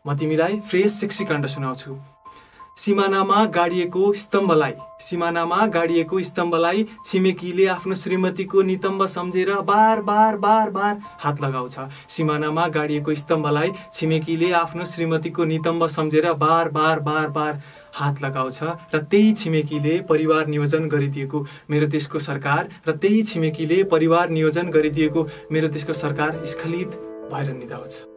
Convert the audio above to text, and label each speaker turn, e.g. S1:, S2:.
S1: म तिमीलाई fresh sexy काण्ड सुनाउँछु। सिमानामा गाडिएको स्तम्भलाई छिमेकीले आफ्नो श्रीमतीको नितम्ब सम्झेर बार बार बार बार हात लगाउँछ। सिमानामा गाडिएको स्तम्भलाई छिमेकीले आफ्नो श्रीमतीको नितम्ब सम्झेर बार बार बार बार हात लगाउँछ र त्यही छिमेकीले परिवार नियोजन गरिदिएको मेरो देशको सरकार स्खलित भएर निदाउँछ।